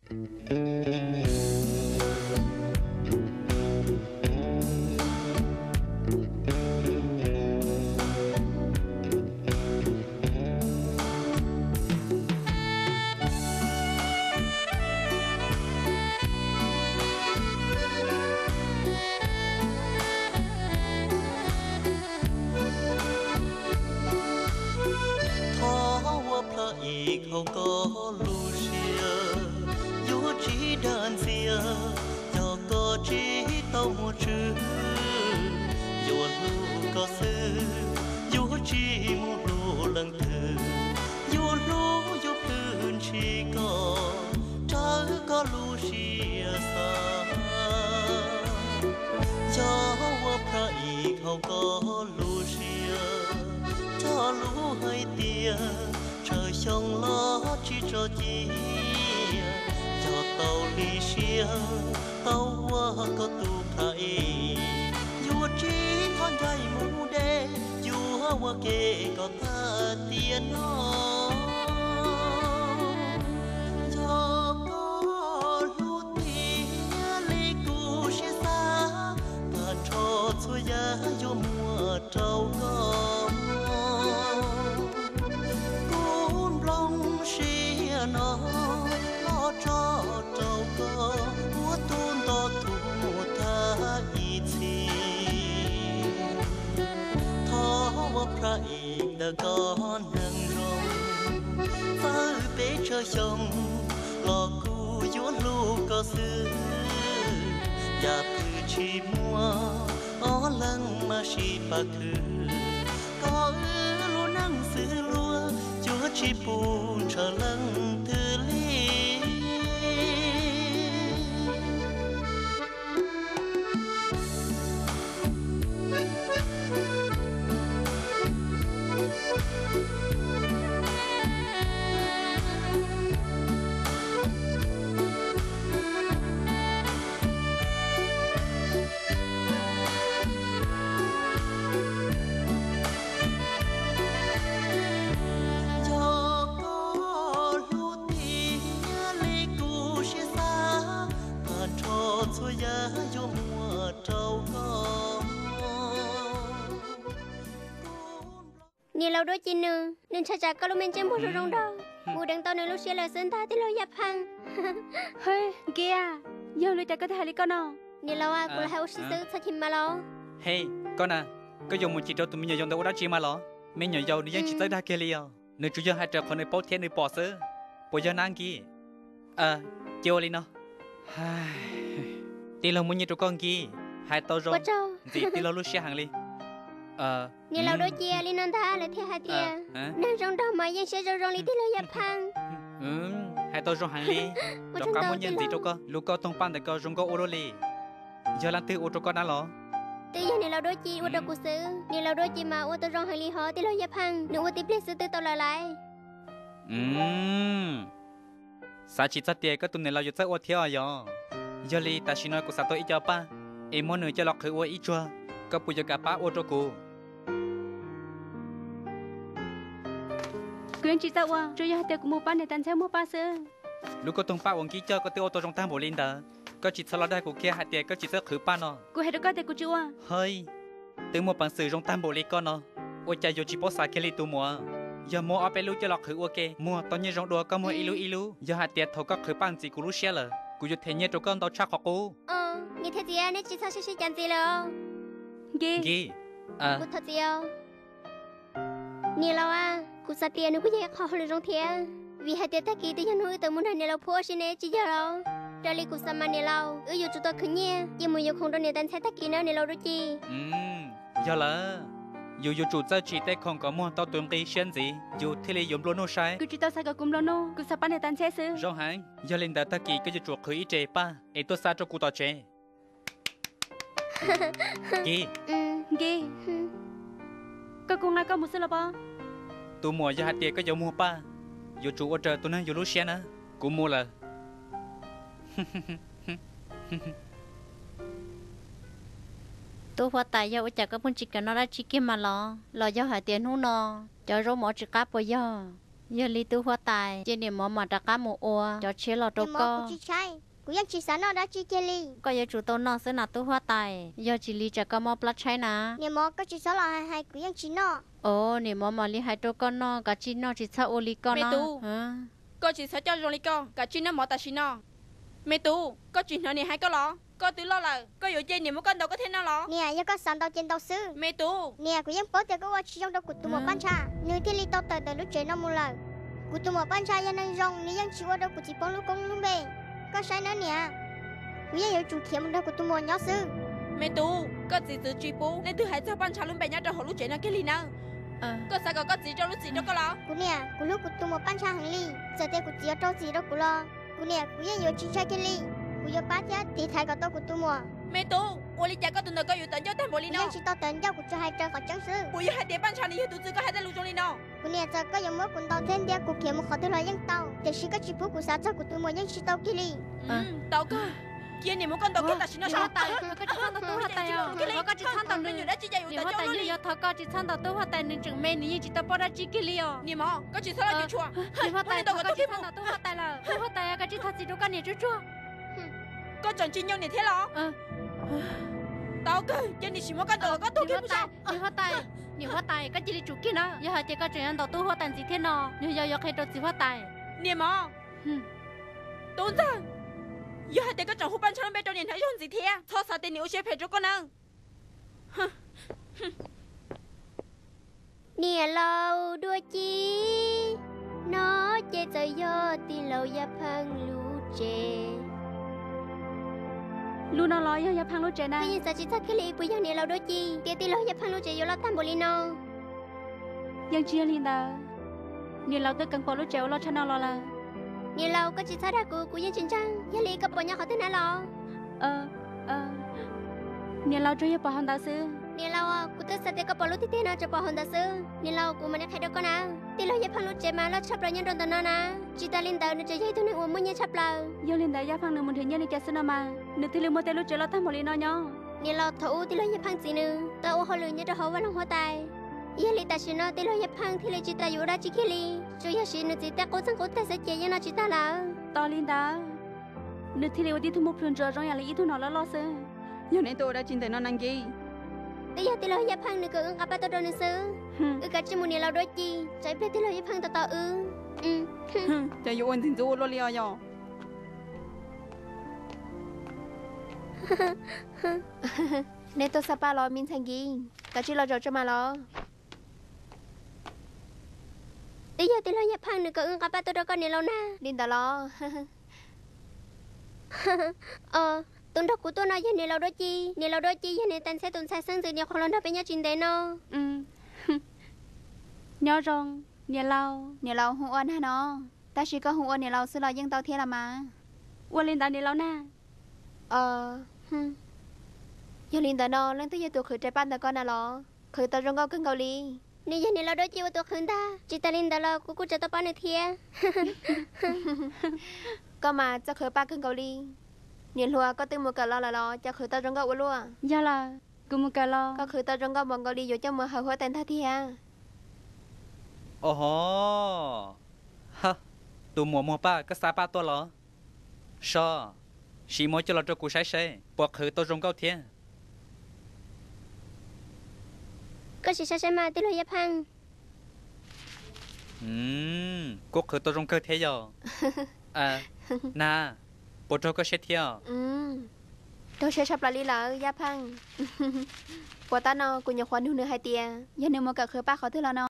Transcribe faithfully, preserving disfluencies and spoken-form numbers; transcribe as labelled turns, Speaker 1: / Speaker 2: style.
Speaker 1: không có Lucia dù chỉ đơn xia cho có chỉ tao một chữ dù lu có sư dù chỉ một lu lần thứ dù lu dùพื้น chỉ có trái có Lucia xa choพระอีกเขาก็ Lucia cho lũ hơi tia trời sông ló chỉ cho chi cho tàu ly xia tàu qua có tu thầy dù chỉ thon dây mũ đê dù hoa kê có tha tiền nó cho có lũ tia ly cu xia xa và cho xuôi giá dù mùa trâu gom nó lo cho trâu có múa tuôn to thu một tha ít gì thóพระอีกเดก้อนหนึ่งรงฟ้าเป๊ะเชยชงหลอกกูย้วนลูกก็ซื้ออย่าพื้นชีมัวอ้อลังมาชีปากคือก็เออลูนั่งซื้อลัวchúa chỉ buồn chờ lần thứ ly
Speaker 2: nhiều lâu đôi chín nữa nên cha cha có lúc mình trên một số rong đầu mùa đằng tao nên lúc xưa là sơn ta thì lâu dập hăng
Speaker 3: hơi kia giờ lui ta có thể lấy con nào
Speaker 2: nhiều lâu à cô là hai út sư sao chim mà lo
Speaker 4: hey con à có dùng một chỉ trâu tụi mình dùng đâu đã chi mà lo mình nhỏ giàu đi dân chỉ tới đa kia liền nếu chú dân hai trâu con này bỏ thiên này bỏ sớ bỏ giờ năng kia à chiều đi nó đi lâu muốn như trâu con kia hai tao rồi gì đi lâu lúc xưa hàng đi ờ
Speaker 2: nhiều lâu đôi chia liên non tha lại theo hai tia nên rong đầu mà dân sẽ rong rong đi tới lâu dập hăng
Speaker 4: ừ hai tao rong hàng đi trong cả muốn nhận gì trâu con lúc con thông pan để con rong con ô đô li giờ làm từ ô trâu con đã lo
Speaker 2: từ giờ nhiều lâu đôi chia ô trâu cụ sư nhiều lâu đôi chia mà ô tao rong hàng đi họ tới lâu dập hăng nếu ô tiếp lên sư từ tao lại lại
Speaker 4: ừ sao chỉ sát tia có tụi này lâu giờ tới ô theo giờ giờ li ta xin nói của sao tôi ít cho pa em muốn nữa cho lọt khử ô ít chua có bây giờ cả pa ô trâu cụ
Speaker 3: quyền chỉ sao à rồi giờ hạt cũng mua pan để tan theo mua pa sơ
Speaker 4: lúc có tung pa uống kỹ cho có tiêu ô tô trong tam bộ linh đó có chỉ sao đây của kia hạt tiền có chỉ sao khử pan nó
Speaker 3: cô hay được có thể cô chưa
Speaker 4: hơi từ mua bằng sử trong tam bộ linh con nó ôi cha vô chỉ bỏ xài kia li tu mua giờ mua ở bên lú cho lọt khử ok mua tao như trong đùa có mua ilu ilu giờ hạt tiền thầu có khử pan gì của lú xe là cô vô thấy như trong con tao chắc học cô
Speaker 2: ờ như thế gì à nên chỉ sao sẽ sẽ chẳng gì đâu
Speaker 3: ghê
Speaker 4: ghê à
Speaker 2: cô thật gì không nhiều lâu à cô sát tiền nó cũng dễ khó hơn trong thế vì hai tiền ta kỳ tới nhân hư từ muốn thành nhiều lâu phô xin ấy chỉ giờ đâu ra li cô sát mà nhiều lâu ư dù chúng tôi khứng nhé nhưng mà dù không đâu nhiều tan xe ta kỳ nữa nhiều lâu đó chi
Speaker 4: ừm giờ là dù dù chủ gia chỉ tay không có mua tao tuần kỳ xuyên gì dù thế là dùng luôn nô sai
Speaker 3: cứ chỉ tao sai có cùng luôn nô cứ sát pan để tan xe xứ
Speaker 4: rong hàng giờ lên đã ta kỳ cái dù chuột khử ít chế pa ấy tôi sa cho cô tao chế kỳ
Speaker 3: ghê có cùng là có một số là bao
Speaker 4: tụi mua giờ hạt tiền có giống mua pa dù chủ ở trời tụi nó dù lúa xe nữa cũng mua là
Speaker 5: tôi phát tài giờ chắc các bạn chỉ cần nó ra chỉ kiếm mà lo lo giờ hạt tiền hú nó chờ rồi mọi chuyện cá bây giờ giờ lý tu hoa tài trên điểm mỏ mà đã cá mồ ô cho chế lọ
Speaker 2: Nè
Speaker 5: đâu
Speaker 2: mò
Speaker 5: có
Speaker 2: cụ chỉ sai cụ yên chỉ sáng nó đã chỉ kia li
Speaker 5: có giờ chủ tao nó sẽ là tu hoa tài giờ chỉ lý cho có mỏ plát trái nà
Speaker 2: Nè mò có chỉ sáng là hai hai cụ yên chỉ nó
Speaker 5: ồ nè mỏ mà lý hai đâu con nó cả chi nó chỉ sao ô lý con
Speaker 3: Mẹ
Speaker 5: nó
Speaker 3: tu.
Speaker 5: hả
Speaker 3: Có chỉ sợ cho rồi con, cả chi nó mỏ ta xin nó. Mẹ tu, có chuyện nào này hay có lo? Có tự lo là, cóอยู่trên niệm một con đâu có thế nào lo?
Speaker 2: Nè giờ có sáng tàu trên tàu sư
Speaker 3: Mẹ tu,
Speaker 2: Nè cụ yên bố thì có qua chỉ trong đâu cụ tụ một ban cha Nếu thì li tàu tới tới lúc chế nó mua lời Cụ tụ một ban cha yên năng rong Nếu yên chỉ qua đâu cụ chỉ bóng lúc công lúc bề Có sai nữa nè Cụ yên hiểu chủ khiếm một đâu cụ tụ một nhỏ sư
Speaker 3: mẹ tu, có gì tự truy bố, nên thứ hai cho ban cha luôn bé nhá cho họ lúc chuyện nào cái gì nào?
Speaker 5: ờ
Speaker 3: Có sao có có gì cho lúc gì đó có lo?
Speaker 2: Cụ nè cụ lúc cụ tụ một ban cha hàng ly Giờ thì cụ chỉ ở đâu gì đâu cụ lo Cụ nè cụ yên hiểu chỉ sai cái ly Cụ yên bát giá thì thay có tàu cụ tụ một
Speaker 3: Mẹ tu, ô li cha có tuần nào cóอยู่tận cho thành bộ li
Speaker 2: Cụ
Speaker 3: nó.
Speaker 2: yên chỉ tàu tới nhau cụ cho hai trời khỏi chẳng sư
Speaker 3: Ủa hai đứa ban cha này tụi tôi có hai đứa lúc trong li nó.
Speaker 2: Cụ nè giờ có dùng mỗi cuốn tàu thêm đĩa cụ khiếm một khó thứ là yên tàu Để sĩ có chỉ phú cụ sao cho cụ tụ một yên chỉ tàu kia ly
Speaker 3: Ừ, tao có. Kia niệm một con tao kia ta xin nó
Speaker 5: lý
Speaker 3: sao?
Speaker 5: hoa tài có chỉ sang tao tu hoa tài à có chỉ sang tao
Speaker 3: Nó
Speaker 5: nữa
Speaker 3: nhiều đã chỉ dạy
Speaker 5: lý
Speaker 3: tao
Speaker 5: hoa
Speaker 3: cho
Speaker 5: tài
Speaker 3: nó
Speaker 5: như
Speaker 3: đi.
Speaker 5: giờ thọ có chỉ sang tao tu hoa tài nên chừng mẹ ní chỉ tao bỏ ra chỉ kia li à
Speaker 3: Niệm mỏ, có chỉ sao là chua.
Speaker 5: lý hoa tài
Speaker 3: tao
Speaker 5: có
Speaker 3: có
Speaker 5: chỉ
Speaker 3: cái
Speaker 5: sang tao tu hoa tài là tu hoa tài có chỉ thật gì đâu cái này chú chú
Speaker 3: Có chọn chi nhau này thế lo?
Speaker 5: ờ
Speaker 3: Tao cơ, trên đi xin một con tao có tu
Speaker 5: lý
Speaker 3: kia
Speaker 5: hoa
Speaker 3: 不
Speaker 5: tài
Speaker 3: 少。
Speaker 5: lý hoa tài lý hoa tài có chỉ lý chủ kia nó giờ hai chị có chuyện tao tu hoa tài gì thế nào nhưng giờ giờ khai đồ gì hoa tài
Speaker 3: Niệm mỏ, tôn ra. Giờ hai đứa có chọn hút ban cho nó bé trong điện thoại gì thế? Thôi sao tên nhiều sẽ phải cho con nào?
Speaker 2: Nè lâu đua chi Nó chê trời do tì lâu ya phang lũ chê
Speaker 3: Luôn nó lo giờ giờ phang lúc trẻ
Speaker 2: Bây giờ sao chỉ thắc cái lý bây giờ nè lâu đua chi Tìa tì lâu ya phang lũ chê yo lo tam bồ li nó
Speaker 3: Yang chia liên ta. Niệm lâu tới cần bỏ lúc trẻ lo cho nó lo là.
Speaker 2: Nè lâu có chỉ thắc ra cụ cụ yên chân trăng Ya lý có bỏ nhau khó thế nào lo
Speaker 3: Ờ, ờ. Niệm lâu cho giờ bỏ hòn ta sư.
Speaker 2: Nè lâu à cụ tức sao tìa có bỏ lũ tì tìa nào cho bỏ hòn ta sư Nè lâu cụ mà nè khai đâu con nào Tì lâu ya phang lũ chê mà lo chắp rồi nhân đồn tần nó nà Chỉ ta linh tàu nè chơi dây tu nè uống mưa nhé chắp lờ
Speaker 3: Giờ liên ta giờ phang được một thế nhân đi kia sư mà. Nữ thì lưu một tên lúc trẻ lo tham một lý nó nhau.
Speaker 2: Nè lâu thấu tì lâu ya phang gì nữa Tao hồ lửa nhé cho họ vào lòng hoa tài Ya li ta xin nó tì lâu ya phang thì lấy chỉ ta yếu ra chỉ kia li Chú ya xin nó chỉ ta cố sang cố ta sẽ chế ya nó chỉ ta là
Speaker 3: To liên ta. Nữ thì lưu đi thu một phần giờ trong nhà lý thu nó lo lo sư. Giờ này tôi đã chín tới nó năng gì.
Speaker 2: Tì ya tì lâu ya phang nữa cơ ứng gặp tao đâu nữa sư Ừ cả chỉ muốn nè lâu đôi chi Trái bê tì lâu ya phang tao tao ư Ừ
Speaker 3: Cho yêu ơn tình du lo liao yo.
Speaker 2: Nên tôi sắp ba lo mình thành gì Cả chỉ lo cho cho mà lo Tì ya tì lâu ya phang nữa cơ ứng gặp tao đâu con nè lâu na Linh ta lo Ờ Tuần đó của tôi nói với nè lâu đôi chi Nè lâu đôi chi với nè tên sẽ tuần sai sang từ nhà khó lần đó bên nhà trình tế nó
Speaker 3: Ừ. Nhớ rồi, nhà lâu.
Speaker 6: Nè lâu hung ôn ha nó Ta chỉ có hung ôn nè lâu xưa lo dân tao thế là mà
Speaker 3: Qua liên ta nhà lâu na.
Speaker 2: Ờ hmm.
Speaker 6: Giờ liền tao nó lên tới giờ tụi khởi trái ban tao con nào lo Khởi tao trong câu cưng cầu ly
Speaker 2: Nè giờ nè lâu đôi chi vào tôi khuyên ta Chị ta linh ta lo của cô cho tao bao nè thia
Speaker 6: Có mà cho khởi ba cưng cầu ly Nè lùa có từng một cả lo là lo Cho khởi tao trong câu lùa
Speaker 3: Giờ là, cứ một cái lo.
Speaker 6: Có khởi tao trong câu bọn cầu ly vô cho mùa hầu hóa tên tha thia
Speaker 4: ồ hô ha tụ mùa mùa ba cái sa ba to lo sao chỉ mỗi cho lo cho cụ sai sai buộc khử tôi rong cao thiên
Speaker 2: Có chị sao sao mà tì lâu ya phang
Speaker 4: ừm cụ khử tôi rong cao thế giờ à na bộ cho có xét theo
Speaker 6: Ừ Tôi sẽ sắp lại đi lỡ Gia phăng Bộ ta nó Của nhà khoan hương nữ hai tia Giờ nếu mà cả khởi ba khó thứ là nó